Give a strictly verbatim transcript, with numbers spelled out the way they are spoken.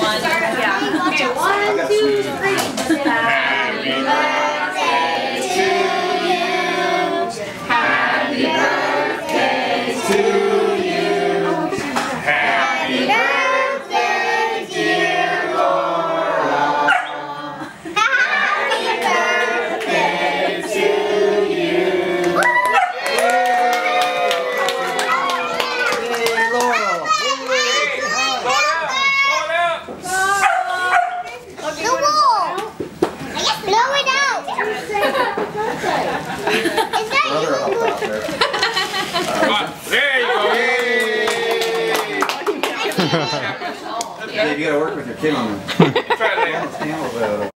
one. Yeah. Okay, one, two, three. Happy birthday to you. Happy birthday to you. Happy birthday, dear Laura. Happy birthday to you. Yay, Laura. Blow it out! Is that you? There you go. Dave, you gotta work with your kid on them. Try that.